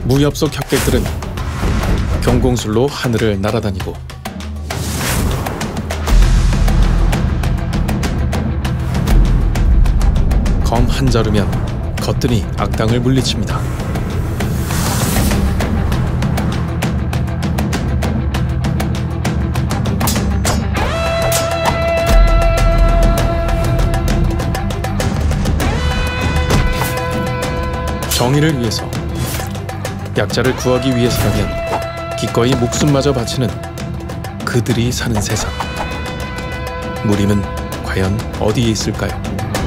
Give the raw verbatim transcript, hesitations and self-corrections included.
무협 속 혁객들은 경공술로 하늘을 날아다니고 검 한 자루면 거뜬히 악당을 물리칩니다. 정의를 위해서, 약자를 구하기 위해서라면 기꺼이 목숨마저 바치는 그들이 사는 세상. 무림은 과연 어디에 있을까요?